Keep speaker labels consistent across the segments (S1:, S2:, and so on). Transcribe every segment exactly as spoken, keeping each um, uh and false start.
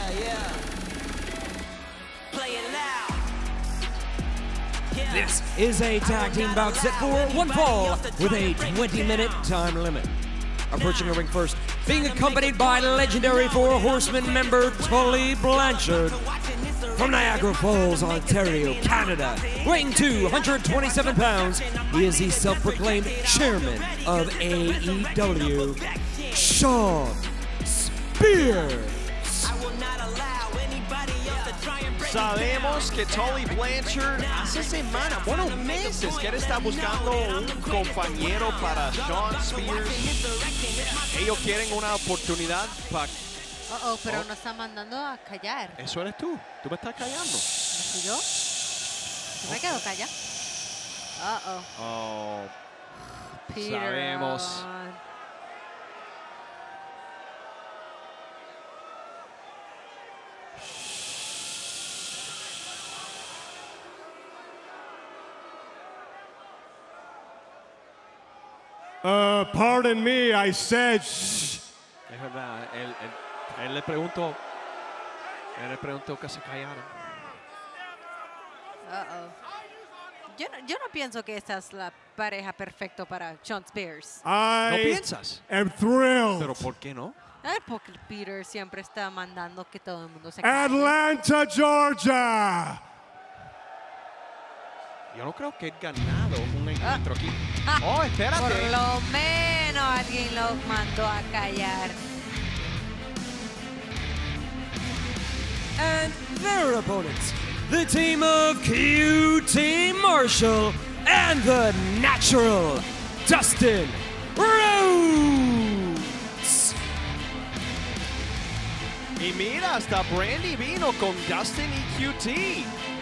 S1: This is a tag team bout set for one fall with a twenty minute time limit. Approaching the ring first, being accompanied by legendary Four Horsemen member Tully Blanchard. From Niagara Falls, Ontario, Canada, weighing two hundred twenty-seven pounds, he is the self-proclaimed chairman of A E W, Shawn Spears.
S2: Sabemos que Tully Blanchard hace semanas, bueno, meses que él está buscando un compañero para Shawn Spears. Ellos quieren una oportunidad para...
S3: Uh oh, pero oh. nos está mandando a callar.
S2: Eso eres tú. Tú me estás callando.
S3: ¿Y yo? Yo me quedo callado. Uh oh.
S2: Oh.
S3: Peter.
S2: Sabemos.
S4: Uh, pardon me, I said shh.
S2: Es verdad, él, él, él le preguntó, él le preguntó que se callaran.
S3: Uh-oh. Yo no, yo no pienso que esta es la pareja perfecta para Shawn Spears.
S4: I
S2: ¿No piensas?
S4: am thrilled.
S2: ¿Pero por qué no?
S3: Ay, porque Peter siempre está mandando que todo el mundo se calle.
S4: Atlanta, Georgia.
S2: Yo no creo que he ganado un encuentro
S3: ah.
S2: aquí.
S3: Ah.
S2: Oh, espérate.
S3: Por lo menos alguien lo mandó a callar.
S1: And their opponents, the team of Q T Marshall and the Natural, Dustin Rhodes.
S2: Y mira, hasta Brandy vino con Dustin y Q T.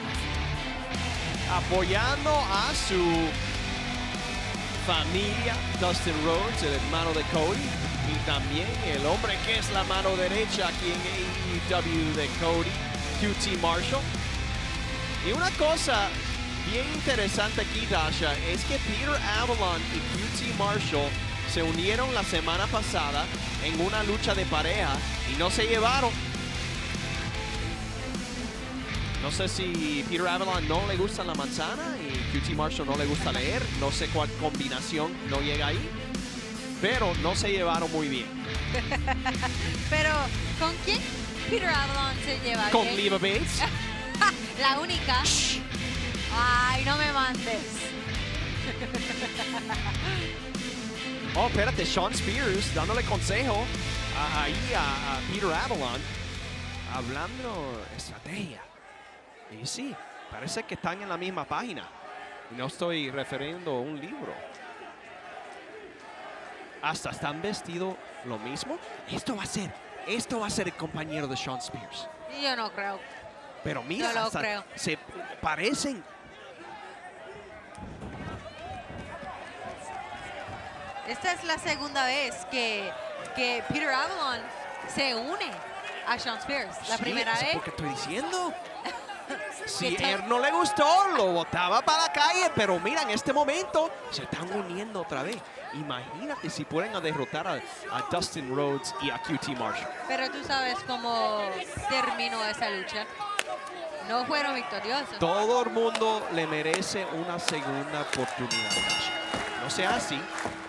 S2: Apoyando a su familia, Dustin Rhodes, el hermano de Cody, y también el hombre que es la mano derecha aquí en A E W de Cody, Q T Marshall. Y una cosa bien interesante aquí, Dasha, es que Peter Avalon y Q T Marshall se unieron la semana pasada en una lucha de pareja y no se llevaron. No sé si Peter Avalon no le gusta la manzana y Q T Marshall no le gusta leer. No sé cuál combinación no llega ahí. Pero no se llevaron muy bien.
S3: Pero, ¿con quién Peter Avalon se lleva
S2: Con
S3: bien?
S2: Leva Bates.
S3: La única.
S2: Shh.
S3: Ay, no me mandes.
S2: Oh, espérate, Shawn Spears dándole consejo a, ahí a, a Peter Avalon. Hablando estrategia. Y sí, parece que están en la misma página. Y no estoy refiriendo a un libro. Hasta están vestidos lo mismo. Esto va a ser, esto va a ser el compañero de Shawn Spears.
S3: Yo no creo.
S2: Pero mira,
S3: no lo
S2: hasta
S3: creo.
S2: se parecen.
S3: Esta es la segunda vez que, que Peter Avalon se une a Shawn Spears. La
S2: Sí,
S3: primera
S2: es
S3: vez.
S2: porque estoy diciendo. Si él no le gustó, lo botaba para la calle. Pero mira, en este momento se están uniendo otra vez. Imagínate si pueden derrotar a, a Dustin Rhodes y a Q T Marshall.
S3: Pero tú sabes cómo terminó esa lucha. No fueron victoriosos.
S2: Todo el mundo le merece una segunda oportunidad. No sea así.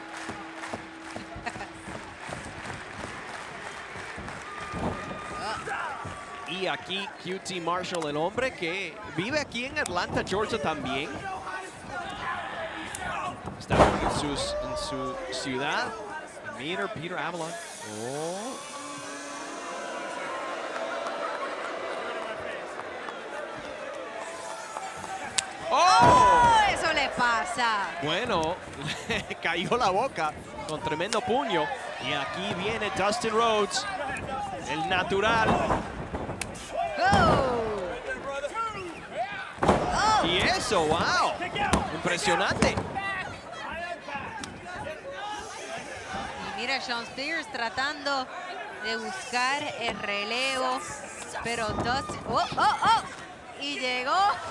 S2: Y aquí Q T Marshall, el hombre que vive aquí en Atlanta, Georgia también. Está en, sus, en su ciudad. Mira, Peter Avalon. Oh.
S3: ¡Oh! Eso le pasa.
S2: Bueno, le cayó la boca con tremendo puño. Y aquí viene Dustin Rhodes, el natural.
S3: Oh. Oh.
S2: Y eso, wow. Impresionante.
S3: Y mira, Shawn Spears tratando de buscar el relevo. Pero Dustin... ¡Oh, oh, oh! Y llegó.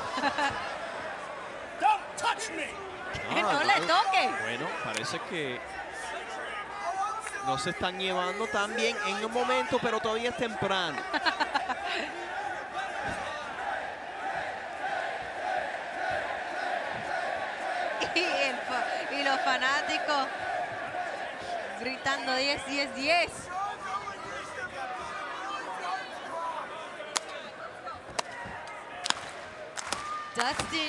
S3: Que no
S2: Ah,
S3: le toque.
S2: Bueno, parece que no se están llevando tan bien en un momento, pero todavía es temprano.
S3: gritando diez, diez, diez. Dustin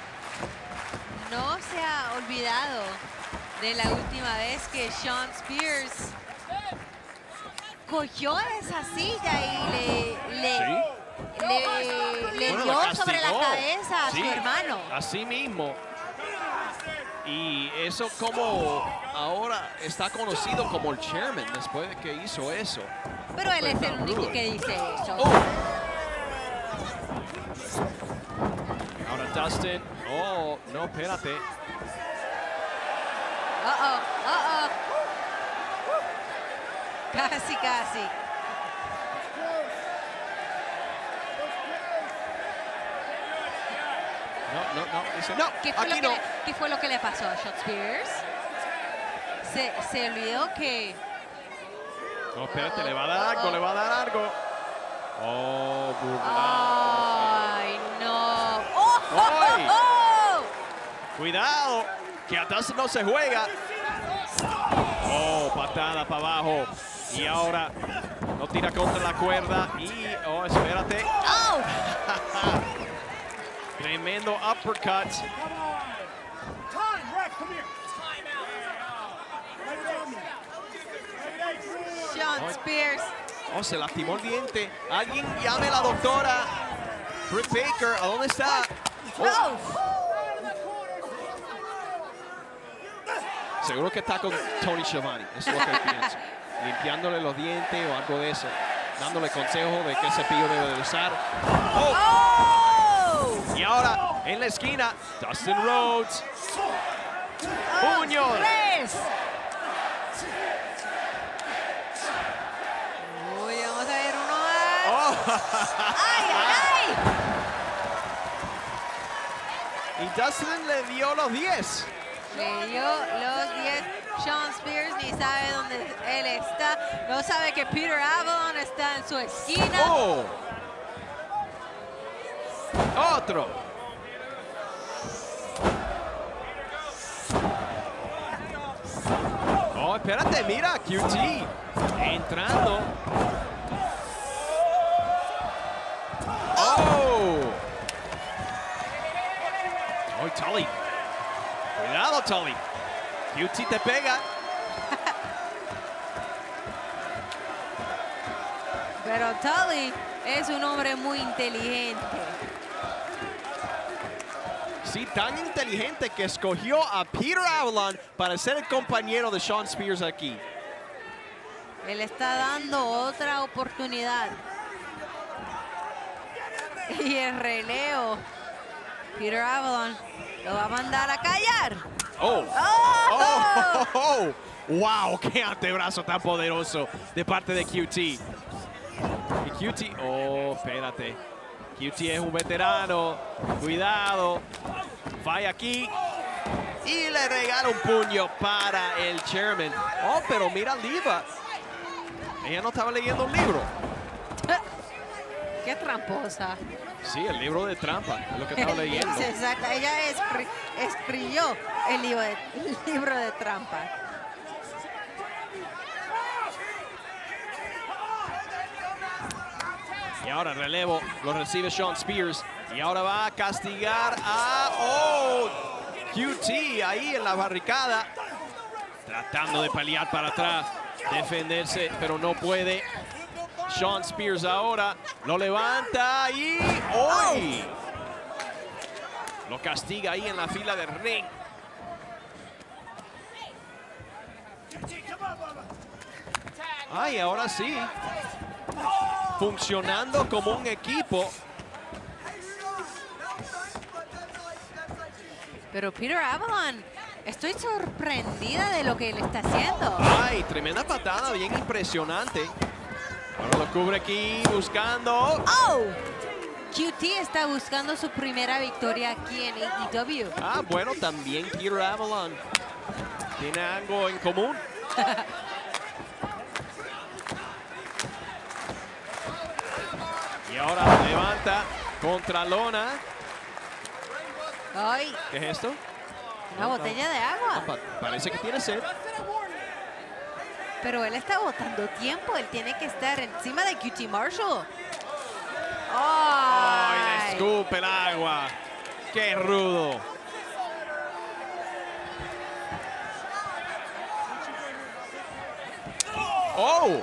S3: no se ha olvidado de la última vez que Shawn Spears cogió esa silla y le, le,
S2: ¿Sí?
S3: le, le
S2: Bueno,
S3: dio
S2: la
S3: sobre la
S2: castigó.
S3: cabeza a
S2: Sí,
S3: su hermano.
S2: Así mismo. Y eso como ahora está conocido como el chairman después de que hizo eso.
S3: Pero él es el
S2: Pues,
S3: único
S2: rudo.
S3: que dice eso.
S2: Oh. Ahora Dustin. Oh, no, espérate.
S3: Uh oh, uh oh. Casi, casi.
S2: No, no, no. Dice, no,
S3: ¿Qué fue,
S2: aquí
S3: lo
S2: no.
S3: que le, ¿Qué fue lo que le pasó a Shawn Spears? Se, se olvidó que...
S2: No, espérate, le va a dar algo, le va a dar algo. Oh, burlado.
S3: ¡Ay, no! ¡Oh, oh,
S2: ¡Ay!
S3: oh, oh!
S2: Cuidado, que a Dustin no se juega. Oh, patada para abajo. Y ahora lo tira contra la cuerda. Y, oh, espérate.
S3: ¡Oh!
S2: Tremendo uppercut.
S3: Shawn Spears.
S2: Oh, se lastimó el diente. Alguien llame a la doctora. Britt Baker, ¿a dónde está? Oh,
S3: ¡Oh!
S2: seguro que está con Tony Schiavone. Eso es lo que pienso. Limpiándole los dientes o algo de eso. Dándole consejos de qué cepillo debe de usar. Oh,
S3: ¡Oh!
S2: y ahora en la esquina, Dustin Rhodes. ¡Puño!
S3: ¡Tres! Uy, vamos a ver uno más.
S2: Oh.
S3: ¡Ay, ay, ay!
S2: Y Dustin le dio los diez.
S3: Le dio los diez. Shawn Spears ni sabe dónde él está. No sabe que Peter Avalon está en su esquina.
S2: Oh. Otro. Oh, espérate, mira, Q T entrando. Oh. Oh, Tully. Cuidado, Tully. Q T te pega.
S3: Pero Tully es un hombre muy inteligente.
S2: Sí, tan inteligente que escogió a Peter Avalon para ser el compañero de Shawn Spears aquí.
S3: Él está dando otra oportunidad. Y el relevo, Peter Avalon, lo va a mandar a callar.
S2: Oh.
S3: ¡Oh!
S2: Oh, oh, oh. Wow, qué antebrazo tan poderoso de parte de Q T. Y Q T, oh, espérate. Q T es un veterano. Cuidado. Falla aquí. Y le regala un puño para el chairman. Oh, pero mira Liva. Ella no estaba leyendo un libro.
S3: ¡Qué tramposa!
S2: Sí, el libro de trampa, es lo que estaba leyendo.
S3: Sí, exacto. Ella escri- escribió el libro, de, el libro de trampa.
S2: Y ahora el relevo lo recibe Shawn Spears. Y ahora va a castigar a oh, Q T ahí en la barricada. Tratando de pelear para atrás, defenderse, pero no puede. Shawn Spears ahora lo levanta y ¡hoy! Lo castiga ahí en la fila del ring. Ay, ahora sí. Funcionando como un equipo.
S3: Pero Peter Avalon, estoy sorprendida de lo que él está haciendo.
S2: Ay, tremenda patada, bien impresionante. Ahora lo cubre aquí buscando.
S3: ¡Oh! Q T está buscando su primera victoria aquí en A E W.
S2: Ah, bueno, también Peter Avalon. Tiene algo en común. Y ahora levanta contra lona.
S3: ¡Ay!
S2: ¿Qué es esto?
S3: Una botella de agua.
S2: Pa- parece que tiene sed.
S3: Pero él está botando tiempo. Él tiene que estar encima de Q T Marshall.
S2: ¡Ay! Le
S3: ¡Ay!
S2: escupe el agua. ¡Qué rudo! ¡Oh!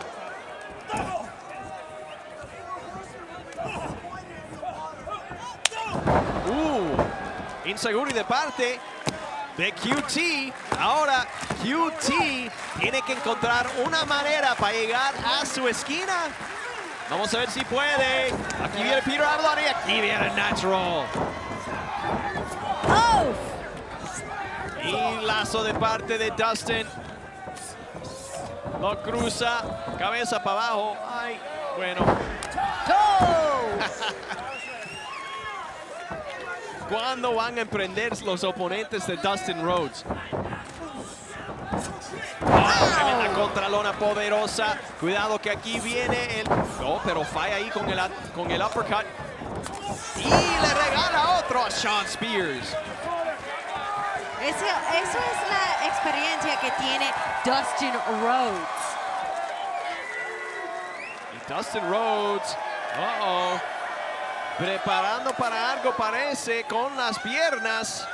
S2: Uh, inseguro y de parte de Q T. Ahora Q T tiene que encontrar una manera para llegar a su esquina. Vamos a ver si puede. Aquí viene Peter Avalon y aquí viene Natural.
S3: ¡Oh!
S2: Y lazo de parte de Dustin. Lo cruza, cabeza para abajo. Ay, bueno.
S3: ¡Oh!
S2: ¿Cuándo van a emprender los oponentes de Dustin Rhodes? Oh, tremenda contralona poderosa. Cuidado que aquí viene el... No, pero falla ahí con el, con el uppercut. Y le regala otro a Shawn Spears.
S3: Eso, eso es la experiencia que tiene Dustin Rhodes.
S2: Y Dustin Rhodes, uh-oh, preparando para algo parece con las piernas.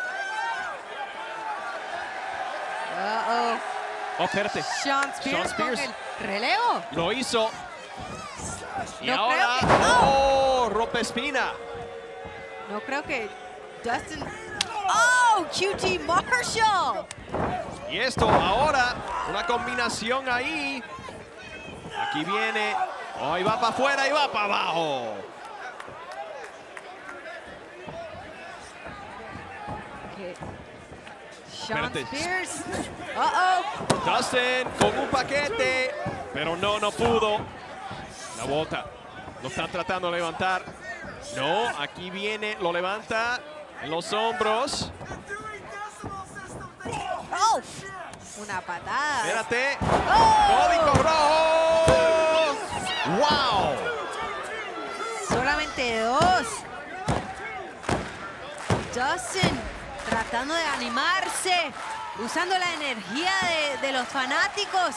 S3: Uh-oh.
S2: Oh, espérate.
S3: Shawn Spears,
S2: Shawn Spears.
S3: con el relevo.
S2: Lo hizo. Y
S3: No
S2: ahora,
S3: creo que-
S2: oh, rompe espina.
S3: No creo que Dustin... ¡Oh! Q T Marshall.
S2: Y esto ahora, una combinación ahí. Aquí viene. Oh, y va para afuera y va para abajo.
S3: Okay. Shawn
S2: Espérate.
S3: Spears. Uh-oh.
S2: Dustin con un paquete. Pero no, no pudo. La bota. Lo están tratando de levantar. No, aquí viene, lo levanta en los hombros.
S3: ¡Oh! Una patada.
S2: Espérate.
S3: ¡Oh!
S2: Código rojo. ¡Wow!
S3: Solamente dos. Dustin tratando de animarse, usando la energía de, de los fanáticos.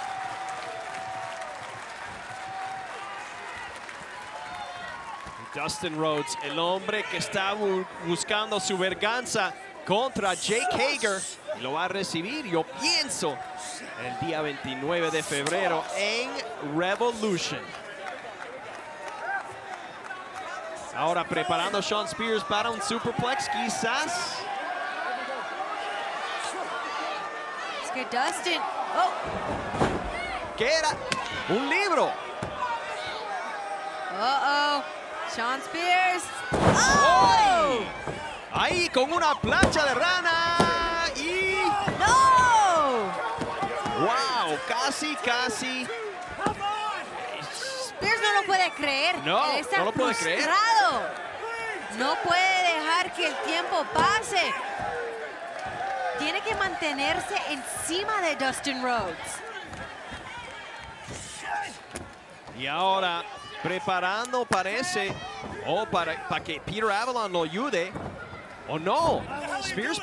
S2: Dustin Rhodes, el hombre que está bu buscando su venganza contra Jake Hager. Y lo va a recibir, yo pienso, el día veintinueve de febrero en Revolution. Ahora preparando Shawn Spears para un superplex, quizás.
S3: Es que Dustin... ¡Oh!
S2: ¿Qué era? Un libro.
S3: ¡Oh-oh! Shawn Spears.
S2: ¡Oh! Ahí con una plancha de rana y...
S3: ¡No!
S2: ¡Wow! Casi, casi.
S3: Spears no lo puede creer.
S2: No,
S3: Él está
S2: no lo puede creer.
S3: frustrado. No puede dejar que el tiempo pase. Tiene que mantenerse encima de Dustin Rhodes.
S2: Y ahora preparando parece, o para, para que Peter Avalon lo ayude. ¿O no? Spears.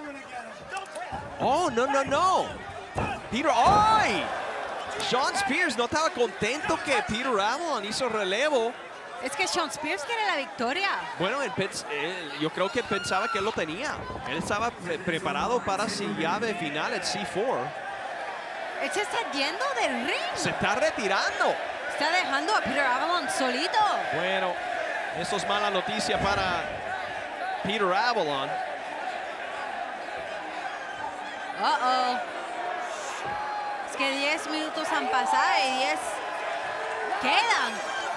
S2: Oh, no, no, no. Peter, ¡ay! Shawn Spears no estaba contento que Peter Avalon hizo relevo.
S3: Es que Shawn Spears quiere la victoria.
S2: Bueno, él pens- él- yo creo que pensaba que él lo tenía. Él estaba pre- preparado para su llave final at C cuatro.
S3: Él se está yendo del ring.
S2: Se está retirando.
S3: Está dejando a Peter Avalon solito.
S2: Bueno, eso es mala noticia para Peter Avalon.
S3: Uh-oh. Es que diez minutos han pasado y diez quedan.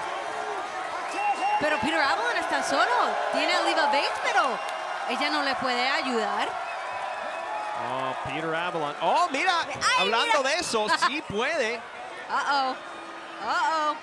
S3: Pero Peter Avalon está solo. Tiene a Leva Bates, pero ella no le puede ayudar.
S2: Oh, Peter Avalon. Oh, mira,
S3: Ay,
S2: hablando
S3: mira.
S2: de eso, sí puede.
S3: Uh-oh. Uh-oh.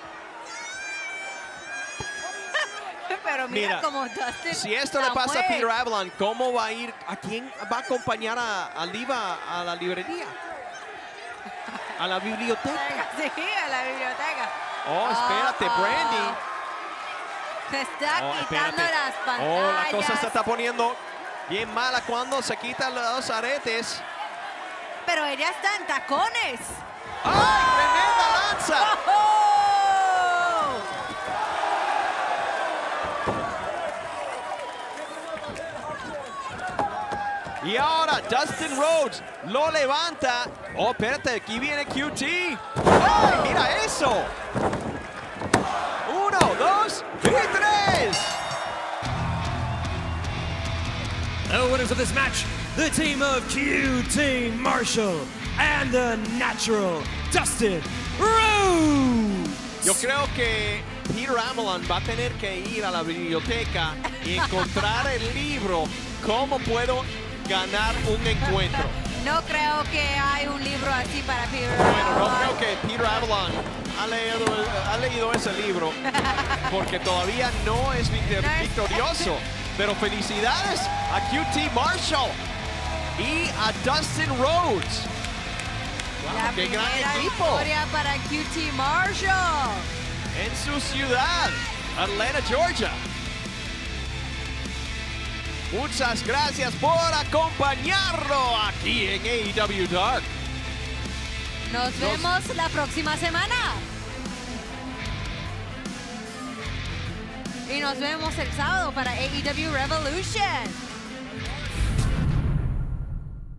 S3: Pero mira,
S2: Mira,
S3: cómo Dustin
S2: Si esto le
S3: la
S2: pasa a
S3: fue.
S2: Peter Avalon, ¿cómo va a ir? ¿A quién va a acompañar a, a Liva a la librería? A la biblioteca.
S3: Sí, a la biblioteca.
S2: Oh, espérate,
S3: Uh-oh.
S2: Brandy.
S3: Se está
S2: Oh,
S3: quitando
S2: espérate.
S3: las pantallas.
S2: Oh, la cosa se está poniendo bien mala cuando se quitan los aretes.
S3: Pero ella está en tacones.
S2: ¡Ay, tremenda lanza! Y ahora Dustin Rhodes lo levanta. Oh, espérate, aquí viene Q T. ¡Ay, mira eso! Uno, dos y tres.
S1: The winners of this match, the team of Q T Marshall and the natural Dustin Rhodes.
S2: Yo creo que Peter Avalon va a tener que ir a la biblioteca y encontrar el libro ¿Cómo puedo ganar un encuentro?
S3: No creo que hay un libro así para Peter
S2: Bueno, no
S3: Avalon.
S2: creo que Peter Avalon ha leído, ha leído ese libro porque todavía no es victor- victorioso. Pero felicidades a Q T Marshall y a Dustin Rhodes.
S3: La
S2: ¡Qué gran
S3: primera
S2: equipo!
S3: victoria para Q T Marshall.
S2: En su ciudad, Atlanta, Georgia. Muchas gracias por acompañarlo aquí en A E W Dark.
S3: Nos vemos la próxima semana. Y nos vemos el sábado para A E W Revolution.